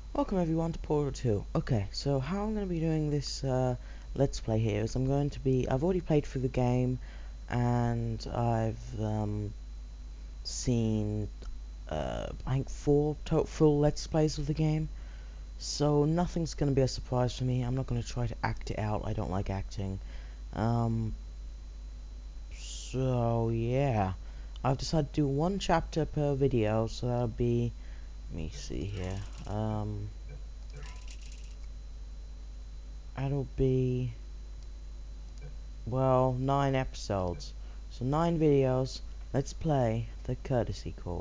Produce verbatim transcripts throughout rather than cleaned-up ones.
Welcome everyone to Portal two. Okay, so how I'm going to be doing this uh, Let's Play here is I'm going to be, I've already played through the game, and I've um, seen, uh, I think four to full Let's Plays of the game, so nothing's going to be a surprise for me. I'm not going to try to act it out, I don't like acting. Um, so yeah, I've decided to do one chapter per video, so that'll be, let me see here, um... that'll be, well, nine episodes. So nine videos. Let's play the courtesy call.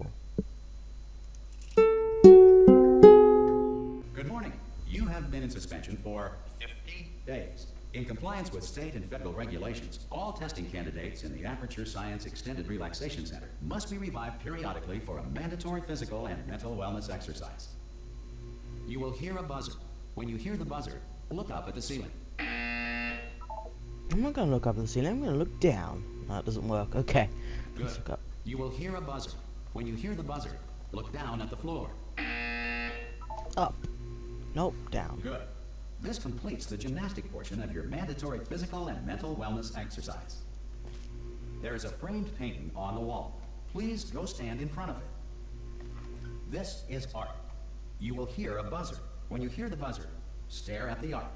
Good morning. You have been in suspension for fifty days. In compliance with state and federal regulations, all testing candidates in the Aperture Science Extended Relaxation Center must be revived periodically for a mandatory physical and mental wellness exercise. You will hear a buzzer. When you hear the buzzer, look up at the ceiling. I'm not going to look up at the ceiling, I'm going to look down. No, that doesn't work. Okay. Good. Let's look up. You will hear a buzzer. When you hear the buzzer, look down at the floor. Up. Nope, down. Good. This completes the gymnastic portion of your mandatory physical and mental wellness exercise. There is a framed painting on the wall. Please go stand in front of it. This is art. You will hear a buzzer. When you hear the buzzer, stare at the art.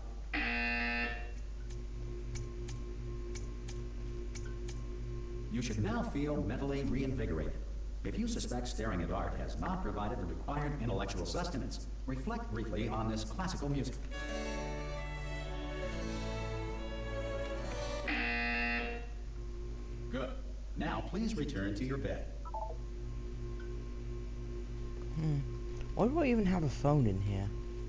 You should now feel mentally reinvigorated. If you suspect staring at art has not provided the required intellectual sustenance, reflect briefly on this classical music. Good. Now please return to your bed. Hmm. Why do I even have a phone in here?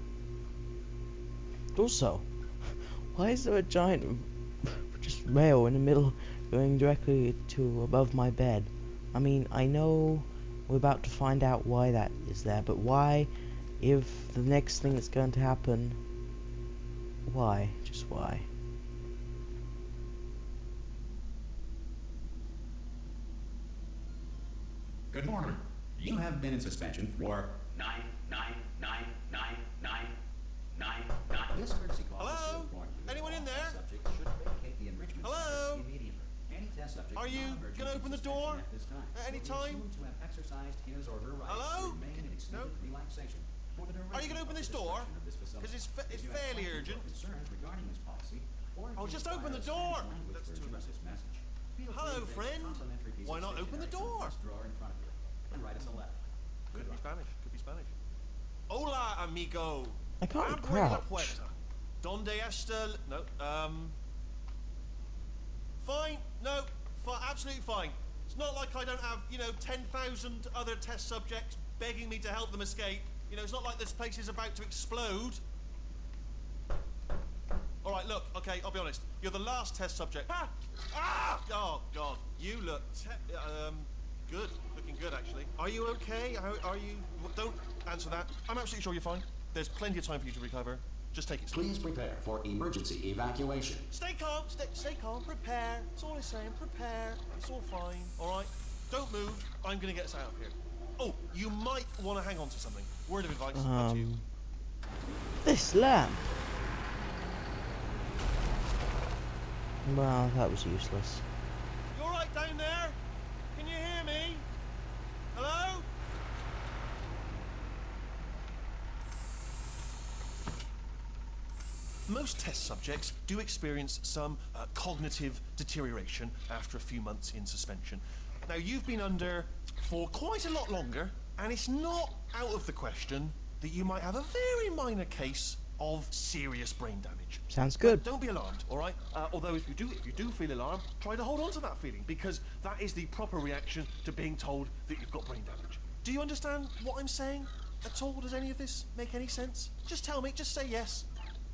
Also, why is there a giant just rail in the middle going directly to above my bed? I mean, I know we're about to find out why that is there, but why, if the next thing that's going to happen, why? Just why? Good morning. You have been in suspension for nine, nine, nine, nine, nine, nine, nine. This courtesy call is to Hello? inform you that Anyone in all there? test subjects should vacate the enrichment Hello? center immediately. Any test subject Are you non-urgent gonna in open the suspension door at this time at any will be time? assumed to have exercised his or her rights Hello? to remain in extended No? relaxation for the duration Are you gonna open of this the door? destruction of this facility. 'Cause it's fa- If it's you have fairly questions or urgent. concerns regarding this policy, or if Oh, you just require open the a door. Spanish language That's too version of aggressive. this message, feel Hello, free to take a friend. complimentary piece Why of not open the stationery from door? this drawer in front of you and write us a letter. Could be Spanish. Could be Spanish. Hola, amigo. I can't Abre la crouch. puerta. Donde está? No. Um. Fine. No. Fi absolutely fine. It's not like I don't have, you know, ten thousand other test subjects begging me to help them escape. You know, it's not like this place is about to explode. All right, look. Okay, I'll be honest. You're the last test subject. Ah! Ah! Oh God, you look te um good. Looking good, actually. Are you okay? How are you? Well, don't answer that. I'm absolutely sure you're fine. There's plenty of time for you to recover. Just take it slow. Please prepare for emergency evacuation. Stay calm. Stay, stay calm. Prepare. That's all I'm saying. Prepare. It's all fine. All right. Don't move. I'm gonna get us out of here. Oh, you might want to hang on to something. Word of advice. Up to you. Um, this lamp. Well, that was useless. You all right down there? Can you hear me? Hello? Most test subjects do experience some uh, cognitive deterioration after a few months in suspension. Now, you've been under for quite a lot longer, and it's not out of the question that you might have a very minor case of serious brain damage. Sounds good. But don't be alarmed, all right? Uh, although if you do, if you do feel alarmed, try to hold on to that feeling, because that is the proper reaction to being told that you've got brain damage. Do you understand what I'm saying at all? Does any of this make any sense? Just tell me. Just say yes.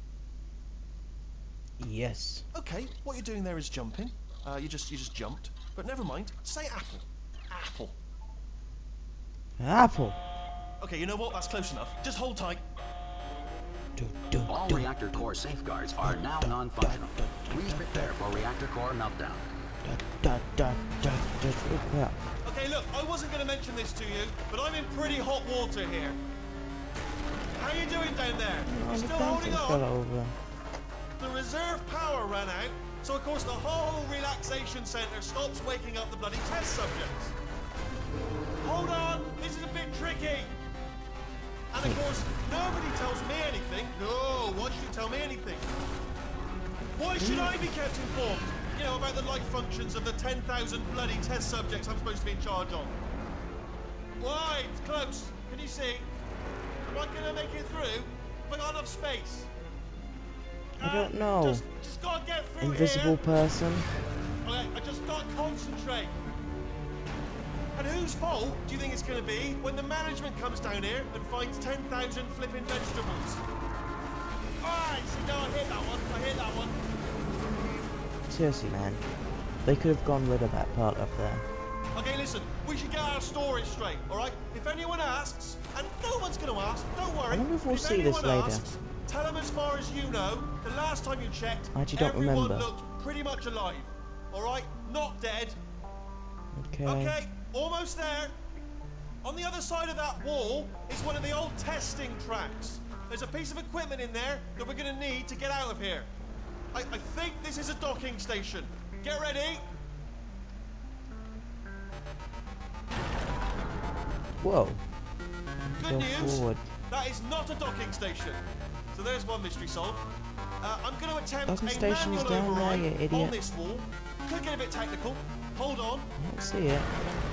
Yes. Okay, what you're doing there is jumping. Uh, you just you just jumped. But never mind. Say apple. Apple. Apple. Okay, you know what? That's close enough. Just hold tight. Do, do, All do. reactor core safeguards are now non-functional. Please prepare for reactor core meltdown. Da, da, da, da, da. Okay, look, I wasn't going to mention this to you, but I'm in pretty hot water here. How you doing down there? Oh, You're the still holding dancing fell on? over. The reserve power ran out, so of course the whole relaxation centre stops waking up the bloody test subjects. Hold on, this is a bit tricky. And of course, nobody tells me anything. No, why should you tell me anything? Why should I be kept informed? You know, about the life functions of the ten thousand bloody test subjects I'm supposed to be in charge of. Why? It's close. Can you see? Am I gonna make it through? Have I got enough space? I don't Uh, know. Just, just gotta get through Invisible here. person. Okay, I just gotta concentrate. And whose fault do you think it's gonna be when the management comes down here and finds ten thousand flipping vegetables? Alright, see, no, I hit that one. I hit that one. Seriously, man. They could have gone rid of that part up there. Okay, listen, we should get our stories straight, alright? If anyone asks, and no one's gonna ask, don't worry. I wonder if we'll if see this anyone later. asks, tell them as far as you know, the last time you checked, I actually don't everyone remember. looked pretty much alive. Alright? Not dead. Okay. Okay, almost there. On the other side of that wall is one of the old testing tracks. There's a piece of equipment in there that we're gonna need to get out of here. I, I think this is a docking station. Get ready. Whoa. Good Go news. forward. That is not a docking station. So there's one mystery solved. Uh, I'm going to attempt Docking a station's manual down there, override you on idiot. this wall. Could get a bit technical. Hold on. I don't see it.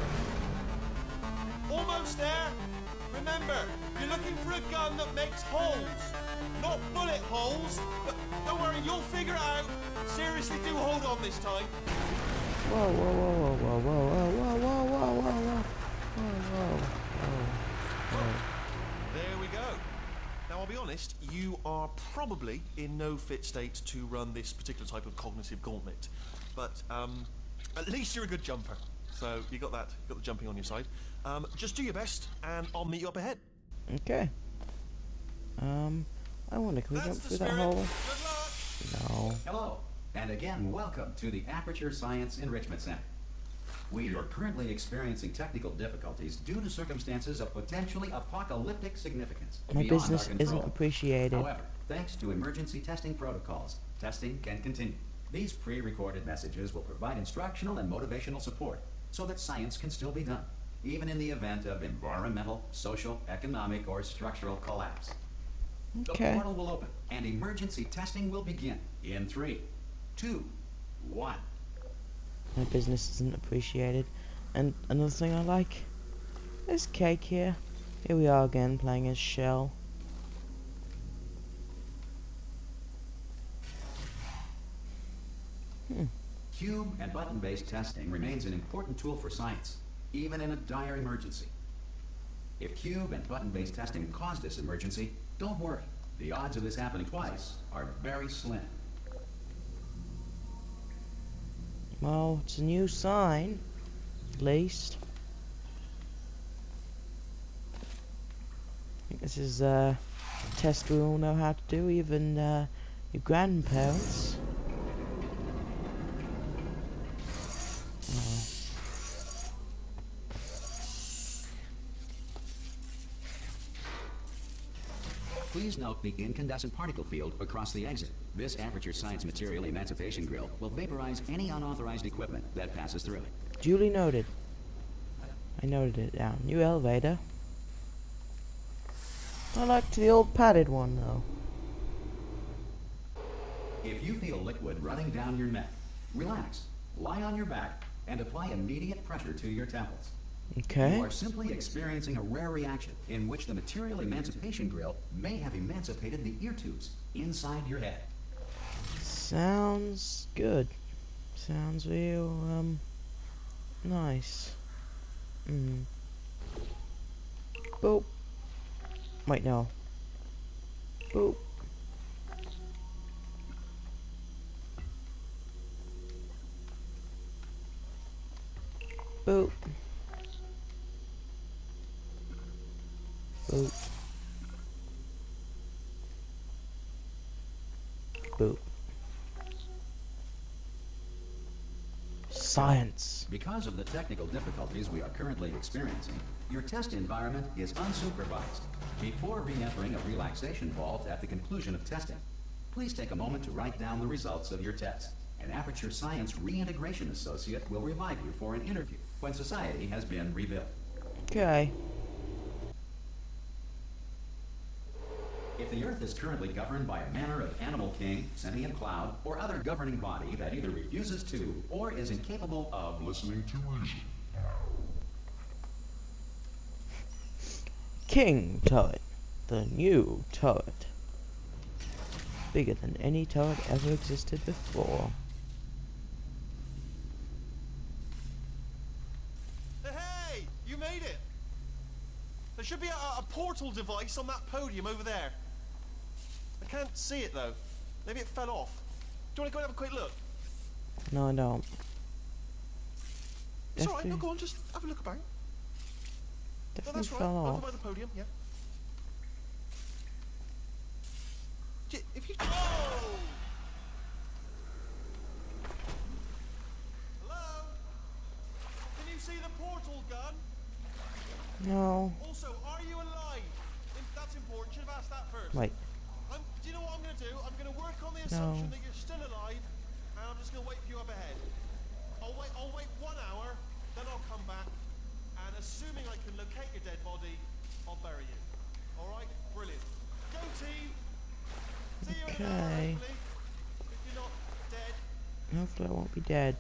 Almost there. Remember, you're looking for a gun that makes holes. Not bullet holes. But don't worry, you'll figure it out. Seriously, do hold on this time. Whoa, whoa, whoa, whoa, whoa, whoa, whoa, whoa, whoa, whoa, whoa, whoa, whoa, whoa. There we go. Now, I'll be honest, you are probably in no fit state to run this particular type of cognitive gauntlet. But um, at least you're a good jumper. So you got that, got the jumping on your side. Um, just do your best, and I'll meet you up ahead. Okay. Um, I wonder, can we That's jump the through that spirit. hole? Good luck. No. Hello, and again, welcome to the Aperture Science Enrichment Center. We are currently experiencing technical difficulties due to circumstances of potentially apocalyptic significance. My beyond business our isn't control. appreciated. However, thanks to emergency testing protocols, testing can continue. These pre-recorded messages will provide instructional and motivational support so that science can still be done, even in the event of environmental, social, economic, or structural collapse. Okay. The portal will open, and emergency testing will begin in three, two, one. My business isn't appreciated. And another thing I like, there's cake here. Here we are again, playing as Shell. Hmm. Cube and button-based testing remains an important tool for science, even in a dire emergency. If cube and button-based testing caused this emergency, don't worry. The odds of this happening twice are very slim. Well, it's a new sign, at least. I think this is uh, a test we all know how to do, even uh, your grandparents. Oh. Please note the incandescent particle field across the exit. This Aperture Science Material Emancipation Grill will vaporize any unauthorized equipment that passes through it. Duly noted. I noted it down. New elevator. I liked the old padded one though. If you feel liquid running down your neck, relax, lie on your back, and apply immediate pressure to your temples. Okay. You are simply experiencing a rare reaction in which the Material Emancipation Grill may have emancipated the ear tubes inside your head. Sounds good. Sounds real, um, nice. Hmm. Boop. Wait, no. Boop. Boop. Boop. Boop. Science. Because of the technical difficulties we are currently experiencing, your test environment is unsupervised. Before re-entering a relaxation vault at the conclusion of testing, please take a moment to write down the results of your test. An Aperture Science Reintegration Associate will revive you for an interview when society has been rebuilt. Okay. If the Earth is currently governed by a manner of animal king, sentient cloud, or other governing body that either refuses to or is incapable of listening to reason. King turret. The new turret. Bigger than any turret ever existed before. Hey, you made it! There should be a, a portal device on that podium over there. I can't see it though. Maybe it fell off. Do you want to go and have a quick look? No, I don't. It's alright, Definitely- no, go on, just have a look about. No, Definitely that's right, fell over off. by the podium, yeah. J- If you... Oh! Hello? Can you see the portal gun? No. Also, are you alive? Im- That's important, should have asked that first. Wait. I'm, do you know what I'm going to do? I'm going to work on the No. assumption that you're still alive, and I'm just going to wait for you up ahead. I'll wait. I'll wait one hour, then I'll come back, and assuming I can locate your dead body, I'll bury you. All right? Brilliant. Go team. See you in an hour, Okay. hopefully. If you're not dead. Hopefully I won't be dead.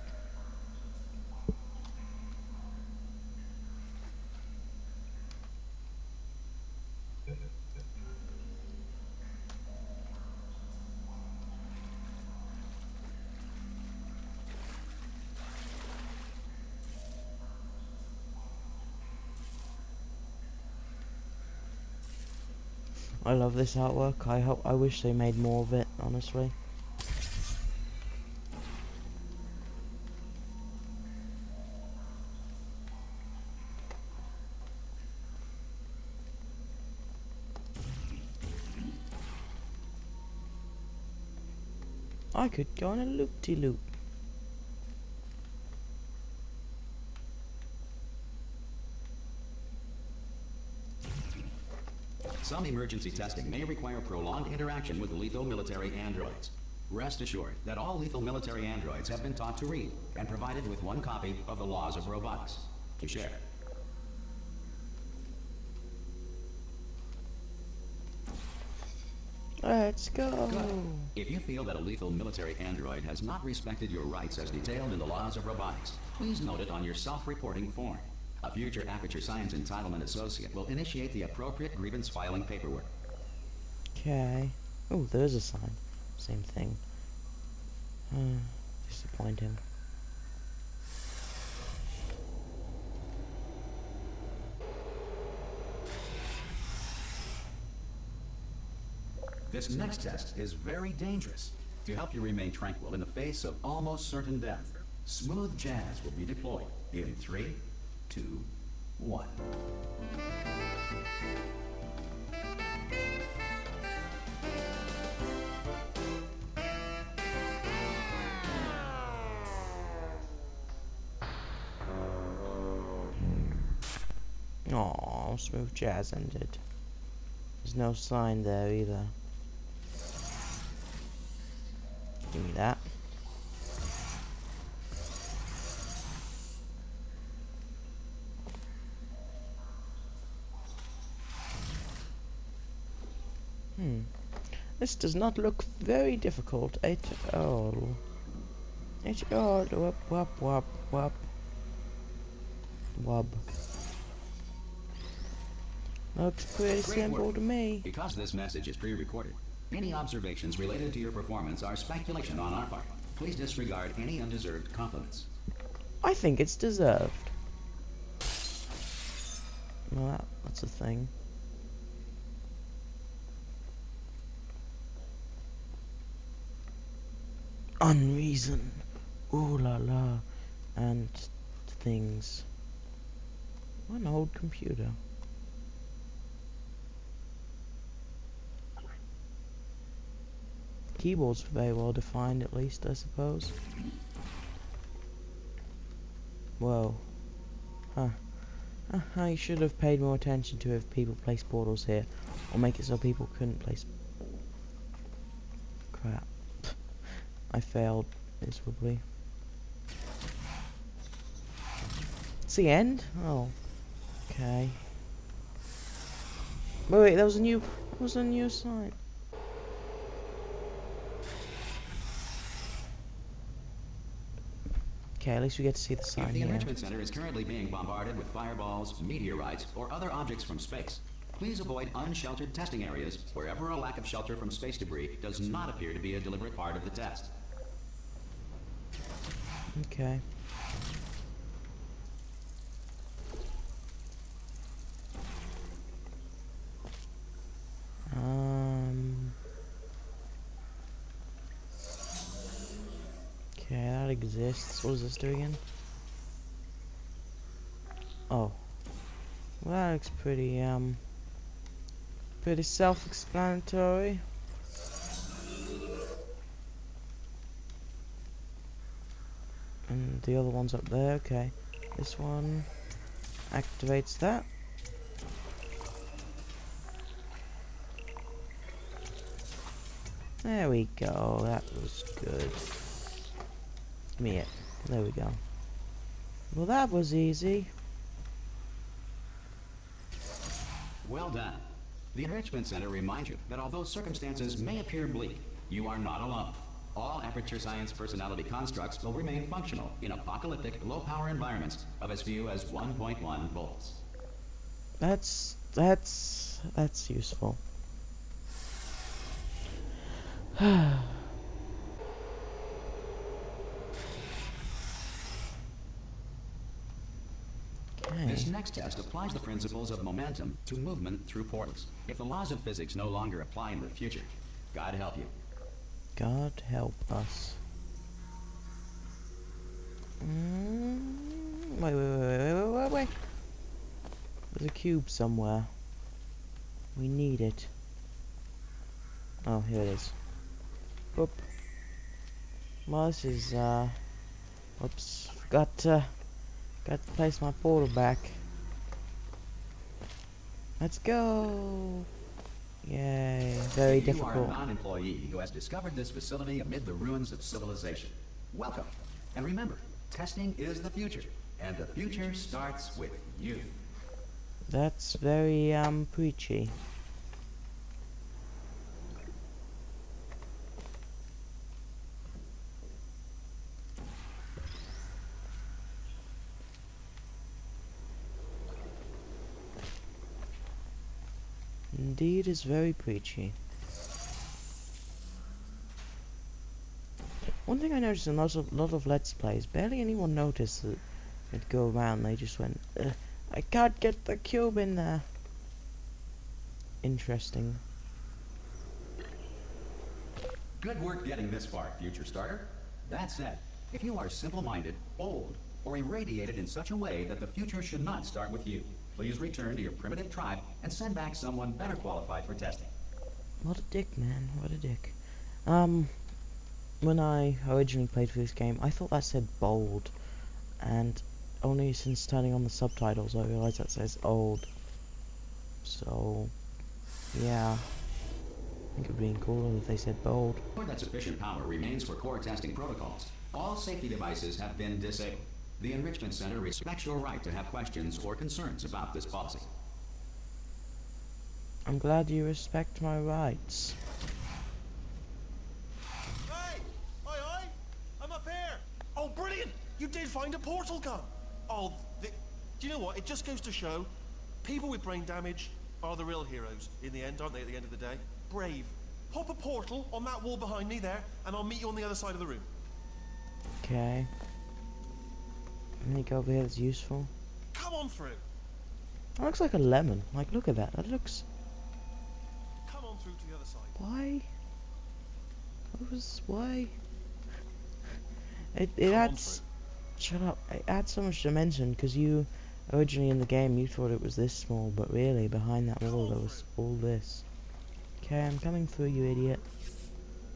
I love this artwork. I hope. I wish they made more of it. Honestly. I could go on a loop-de-loop. Some emergency testing may require prolonged interaction with lethal military androids. Rest assured that all lethal military androids have been taught to read and provided with one copy of the Laws of Robotics to share. Let's go. Good. If you feel that a lethal military android has not respected your rights as detailed in the Laws of Robotics, please note it on your self-reporting form. A future Aperture Science Entitlement Associate will initiate the appropriate grievance filing paperwork. Okay. Oh, there's a sign. Same thing. Uh, disappointing. This next test is very dangerous. To help you remain tranquil in the face of almost certain death, smooth jazz will be deployed in three, two, one. Aww, smooth jazz ended. There's no sign there either. Give me that. Hmm. This does not look very difficult at all. At all. Whoop, whoop, whoop, whoop. Wub. Looks pretty Great simple work. to me. Because this message is pre-recorded, any observations related to your performance are speculation on our part. Please disregard any undeserved compliments. I think it's deserved. Well, that, that's a thing. Unreason. Ooh la la. And things. What an old computer. Keyboard's very well defined, at least, I suppose. Whoa. Huh. Uh, I should have paid more attention to if people place portals here, or make it so people couldn't place. Crap. I failed miserably. It's the end? Oh. Okay. Wait, wait, that was a new, that was a new sign. Okay, at least we get to see the sign If the here. Enrichment Center is currently being bombarded with fireballs, meteorites, or other objects from space, please avoid unsheltered testing areas wherever a lack of shelter from space debris does not appear to be a deliberate part of the test. Okay. Um. Okay, that exists. What does this do again? Oh. Well, that looks pretty, um... pretty self-explanatory. And the other one's up there, okay. This one activates that. There we go, that was good. Give me it. There we go. Well, that was easy. Well done. The Enrichment Center reminds you that although circumstances may appear bleak, you are not alone. All Aperture Science personality constructs will remain functional in apocalyptic low-power environments of as few as one point one volts. That's, that's, that's useful. Okay. This next test applies the principles of momentum to movement through portals. If the laws of physics no longer apply in the future, God help you. God help us. Mm, wait, wait, wait, wait, wait, wait, wait. There's a cube somewhere. We need it. Oh, here it is. Whoop. Well, this is, uh... Whoops. Forgot to... Got to place my portal back. Let's go! Yay. Very you difficult. You are a non-employee who has discovered this facility amid the ruins of civilization. Welcome. And remember, testing is the future. And the future starts with you. That's very, um, preachy. Indeed, is very preachy. One thing I noticed in lots of lot of Let's Plays, barely anyone noticed that it'd go around. They just went, Ugh, I can't get the cube in there. Interesting. Good work getting this far, future starter. That said, if you are simple-minded, bold, or irradiated in such a way that the future should not start with you, please return to your primitive tribe and send back someone better qualified for testing. What a dick, man. What a dick. Um, when I originally played for this game, I thought that said bold. And only since turning on the subtitles, I realized that says old. So, yeah. I think it would be cooler if they said bold. Ensure that sufficient power remains for core testing protocols. All safety devices have been disabled. The Enrichment Center respects your right to have questions or concerns about this policy. I'm glad you respect my rights. Hey! Oi, oi! I'm up here! Oh, brilliant! You did find a portal gun! Oh, the, do you know what? It just goes to show, people with brain damage are the real heroes in the end, aren't they, at the end of the day? Brave. Pop a portal on that wall behind me there, and I'll meet you on the other side of the room. Okay. Anything over here that's useful? Come on through. That looks like a lemon. Like, look at that. That looks... Come on through to the other side. Why? What was... Why? It, it Come on adds... Shut up. It adds so much dimension, because you... Originally in the game, you thought it was this small, but really, behind that wall, there was all this. Okay, I'm coming through, you idiot.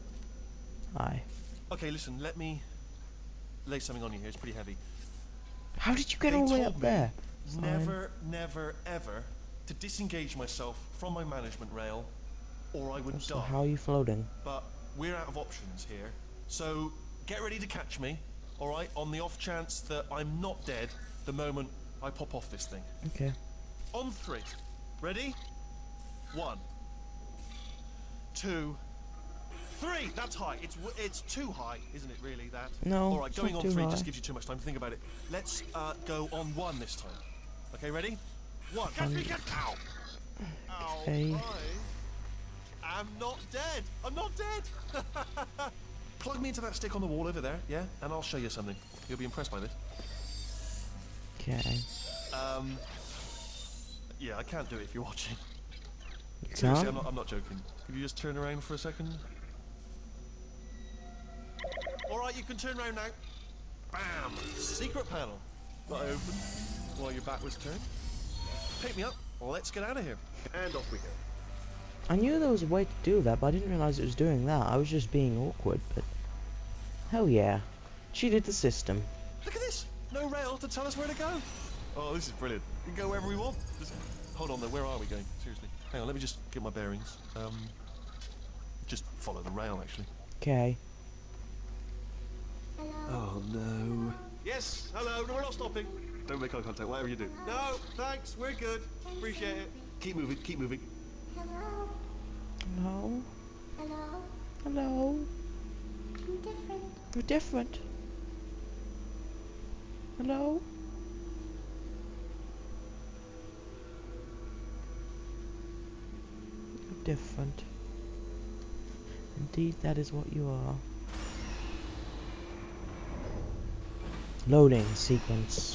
Hi. Okay, listen, let me lay something on you here. It's pretty heavy. How did you get They all the way told up me there? Fine. never, never, ever to disengage myself from my management rail, or I would So die. how are you floating? But we're out of options here, so get ready to catch me, all right? On the off chance that I'm not dead the moment I pop off this thing. Okay. On three. Ready? One. Two. Three! That's high. It's w- it's too high, isn't it, really, that? No, All right, it's going not on too three high. just gives you too much time to think about it. Let's uh, go on one this time. Okay, ready? One. Catch me, catch Ow! Ow. Okay. I am not dead. I'm not dead. Plug me into that stick on the wall over there, yeah? And I'll show you something. You'll be impressed by this. Okay. Um... Yeah, I can't do it if you're watching. You Seriously, I'm can't? not, I'm not joking. Could you just turn around for a second? Alright, you can turn around now. Bam! Secret panel. Got it open while your back was turned. Pick me up. Let's get out of here. And off we go. I knew there was a way to do that, but I didn't realise it was doing that. I was just being awkward, but... Hell yeah. Cheated the system. Look at this! No rail to tell us where to go. Oh, this is brilliant. We can go wherever we want. Just hold on though, where are we going? Seriously. Hang on, let me just get my bearings. Um, just follow the rail, actually. Okay. Oh no. Yes, hello, no, we're not stopping. Don't make eye contact, whatever you do. No, thanks, we're good. Appreciate it. Keep moving, keep moving. Hello, Hello? hello, Hello? I'm different. You're different. Hello? You're different. Indeed, that is what you are. Loading sequence.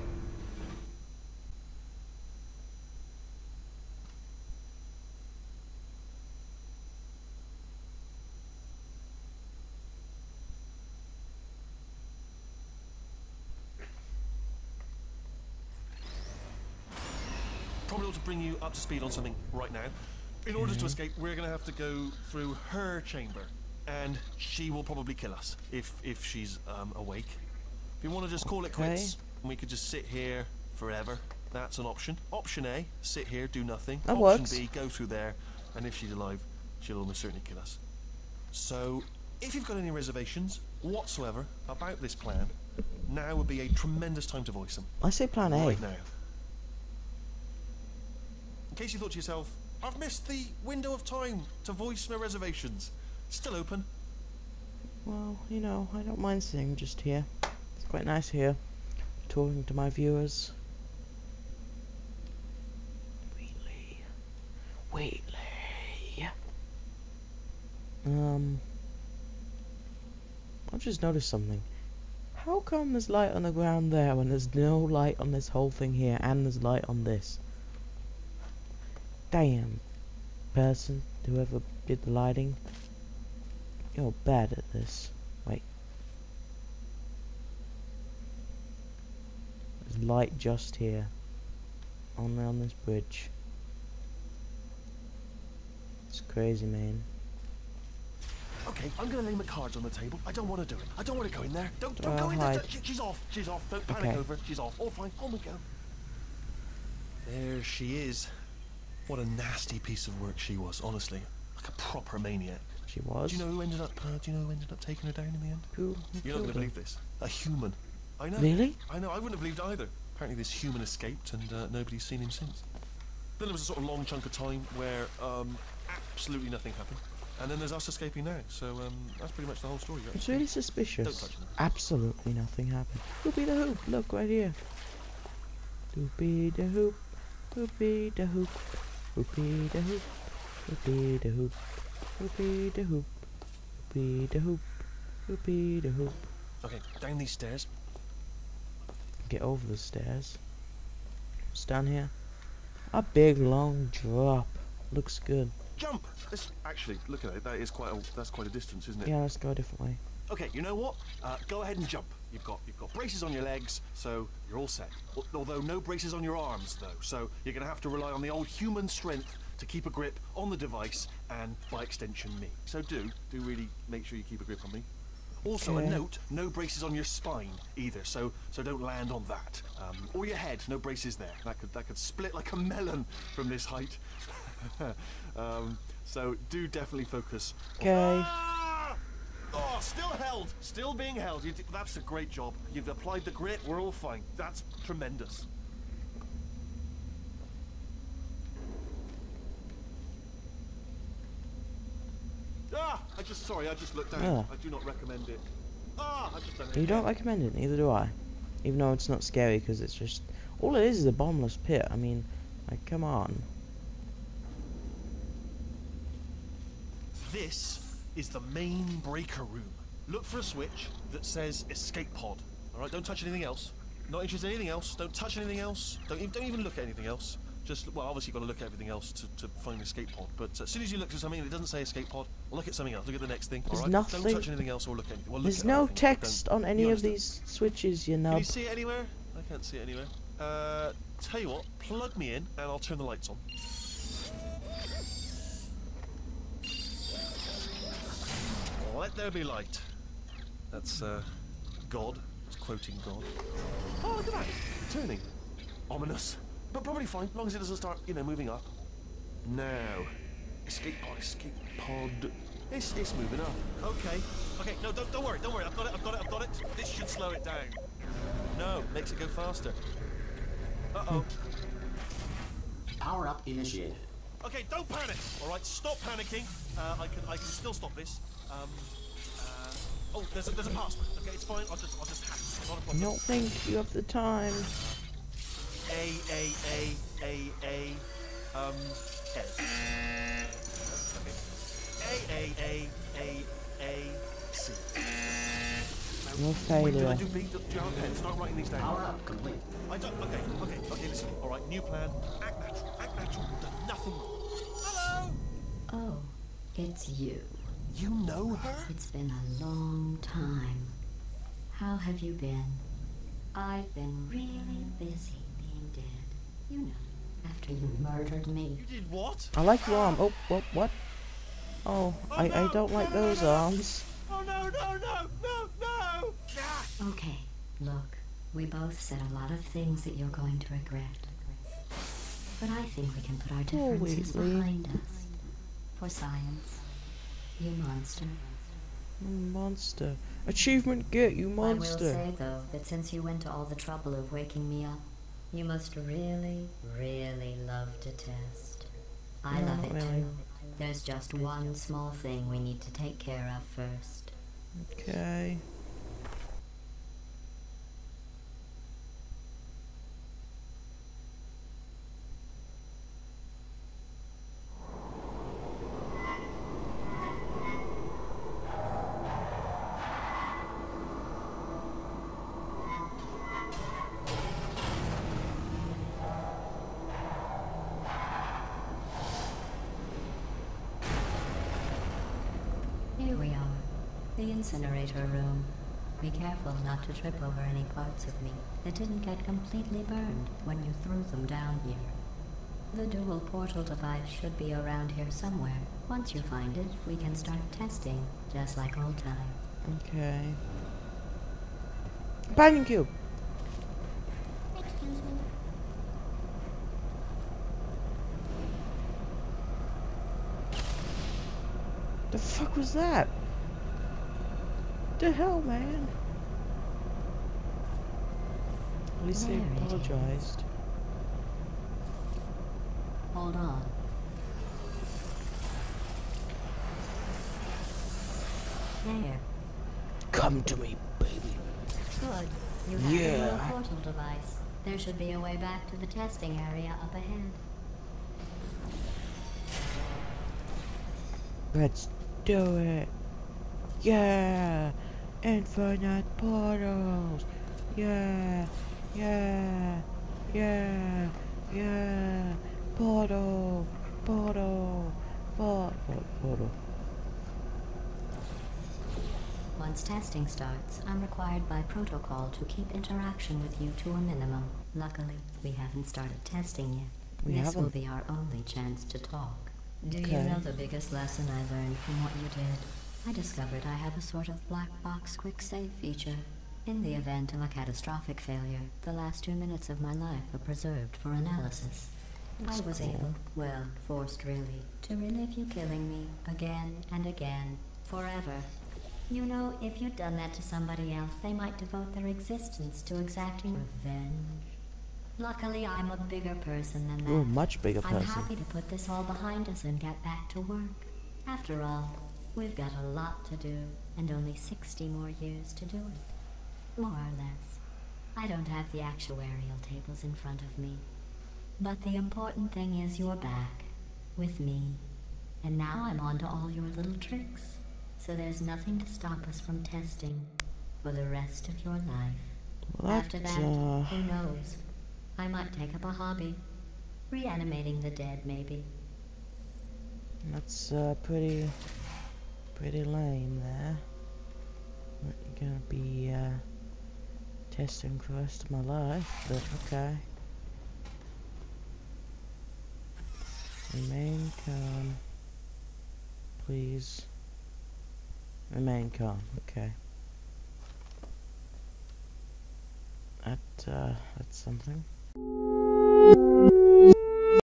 Probably ought to bring you up to speed on something right now. In order to Okay. escape, we're going to have to go through her chamber, and she will probably kill us if if she's um, awake. If you want to just call it Okay. quits, and we could just sit here forever. That's an option. Option A: sit here, do nothing. That option works. B: go through there, and if she's alive, she'll almost certainly kill us. So, if you've got any reservations whatsoever about this plan, now would be a tremendous time to voice them. I say plan A. Right now. In case you thought to yourself, I've missed the window of time to voice my reservations. Still open. Well, you know, I don't mind sitting just here. It's quite nice here, talking to my viewers. Wheatley. Wheatley. Um, I've just noticed something. How come there's light on the ground there when there's no light on this whole thing here, and there's light on this? Damn, person, whoever did the lighting. You're bad at this. Wait. There's light just here. Only on this bridge. It's crazy, man. Okay, I'm gonna lay my cards on the table. I don't want to do it. I don't want to go in there. Don't, don't Uh, go in there. hide. She- She's off. She's off. Don't panic Okay. over. She's off. All fine. On we go. There she is. What a nasty piece of work she was. Honestly, like a proper maniac. She was. Do you know who ended up? Uh, do you know who ended up taking her down in the end? Who, who You're not killed gonna her? believe this. A human. I know. Really? I know. I wouldn't have believed either. Apparently, this human escaped, and uh, nobody's seen him since. Then there was a sort of long chunk of time where um, absolutely nothing happened, and then there's us escaping now. So um, that's pretty much the whole story. It's really suspicious. Don't touch them. Absolutely nothing happened. Hoopy the hoop. Look right here. Hoopy the hoop. Hoopy the hoop. Hoopy the hoop. Hoopy the hoop. Hoopy the hoop. Hoopy the hoop. Hoopy the hoop. Okay, down these stairs. Get over the stairs. What's down here? A big long drop. Looks good. Jump. This actually, look at it. That is quite a that's quite a distance, isn't it? Yeah, let's go a different way. Okay, you know what? Uh, go ahead and jump. You've got you've got braces on your legs, so you're all set. Al- Although no braces on your arms, though. So you're going to have to rely on the old human strength to keep a grip on the device, and by extension, me. So do do really make sure you keep a grip on me. Also, Okay. a note: no braces on your spine either. So, so don't land on that. Um, or your head. No braces there. That could that could split like a melon from this height. um, so do definitely focus. on- Okay. Ah! Oh, still held. Still being held. You d that's a great job. You've applied the grit. We're all fine. That's tremendous. Ah! I just sorry. I just looked down. Ah. I do not recommend it. Ah! I just done it. You don't again. recommend it, neither do I. Even though it's not scary, because it's just... All it is is a bottomless pit. I mean, like, come on. This is the main breaker room. Look for a switch that says escape pod. All right, don't touch anything else. Not interested in anything else. Don't touch anything else. Don't even, don't even look at anything else. Just, well, obviously you've got to look at everything else to, to find escape pod. But uh, as soon as you look at something and it doesn't say escape pod, look at something else. Look at the next thing. There's all right? nothing- Don't touch anything else or look at anything. Well, look There's at no other things, but text don't- on any you of understand. these switches, you Can know. you see it anywhere? I can't see it anywhere. Uh, tell you what, plug me in and I'll turn the lights on. Let there be light. That's, uh, God. It's quoting God. Oh, look at that. Turning. Ominous. But probably fine, as long as it doesn't start, you know, moving up. Now. Escape pod, escape pod. It's, it's moving up. Okay. Okay, no, don't, don't worry, don't worry. I've got it, I've got it, I've got it. This should slow it down. No, makes it go faster. Uh-oh. Power up initiated. Okay, don't panic. All right, stop panicking. Uh, I can, I can still stop this. Um, uh, oh, there's a, there's a password. Okay, it's fine. I'll just, I'll just hack it. Not a I problem. don't think you have the time. A A A A A um S. Okay. A A A A A C. No When did failure. I do B? Do you have a pen? Start writing these down. Power up complete. I don't. Okay. Okay. Okay. Listen. All right. New plan. Act natural. Act natural. You've done nothing wrong. Hello. Oh, it's you. You know her? It's been a long time. How have you been? I've been really busy being dead. You know, after you murdered me. You did what? I like your arm. Oh, what? What? Oh, I, I don't like those arms. Oh no no no no no! Ah. Okay, look, we both said a lot of things that you're going to regret. But I think we can put our Poor differences Weasley. behind us. For science. You monster. Monster. Achievement get, you I will monster. say, though, that since you went to all the trouble of waking me up, you must really, really love to test. I No, love not it really. too. There's just one small thing we need to take care of first. Okay. Here we are, the incinerator room. Be careful not to trip over any parts of me that didn't get completely burned when you threw them down here. The dual portal device should be around here somewhere. Once you find it, we can start testing, just like old times. Okay. Companion cube. Excuse me. The fuck was that? The hell, man? At least they There it is. apologized. Hold on. There. Come to me, baby. Good. You have Yeah. a dual portal device. There should be a way back to the testing area up ahead. Let's do it. Yeah. Infinite portals. Yeah. Yeah. Yeah. Yeah. Portal. Portal. Portal. Portal. Once testing starts, I'm required by protocol to keep interaction with you to a minimum. Luckily, we haven't started testing yet. We this will haven't. be our only chance to talk. Do Okay. you know the biggest lesson I learned from what you did? I discovered I have a sort of black box quick save feature. In the event of a catastrophic failure, the last two minutes of my life are preserved for analysis. That's I was cool. able, well, forced really, to relive you killing me again and again, forever. You know, if you'd done that to somebody else, they might devote their existence to exacting revenge. Luckily, I'm a bigger person than that. You're a much bigger I'm person. happy to put this all behind us and get back to work. After all, we've got a lot to do, and only sixty more years to do it. More or less. I don't have the actuarial tables in front of me. But the important thing is you're back, with me. And now I'm on to all your little tricks. So there's nothing to stop us from testing for the rest of your life. Well, After that, that, uh, who knows? I might take up a hobby. Reanimating the dead, maybe. That's uh, pretty, pretty lame there. What you're gonna be uh, testing for the rest of my life, but okay. Remain calm. Please. Remain calm, okay. That, uh, that's something.